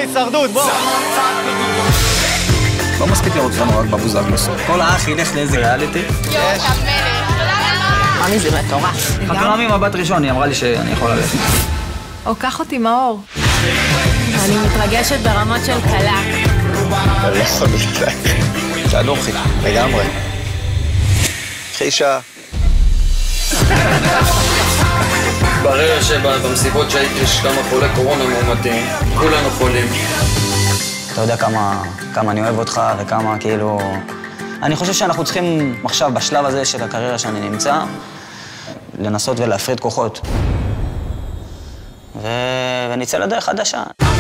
להישרדות, בוא. לא מספיק לראות אותנו רק בבוזגלוס. כל האח ילך לאיזה ריאליטי. יואו, המלך. ממי זה מטורף. חתונה ממבט ראשון, היא אמרה לי שאני יכול ללכת. או, קח אותי מאור. אני מתרגשת ברמות של קלה. אני לא יכול להתלהג. תענוכי, לגמרי. חישה. ברגע שבמסיבות שהייתי יש כמה חולי קורונה מאומתים, כולנו חולים. אתה יודע כמה אני אוהב אותך וכמה כאילו... אני חושב שאנחנו צריכים עכשיו, בשלב הזה של הקריירה שאני נמצא, לנסות ולהפריד כוחות. ונצא לדרך חדשה.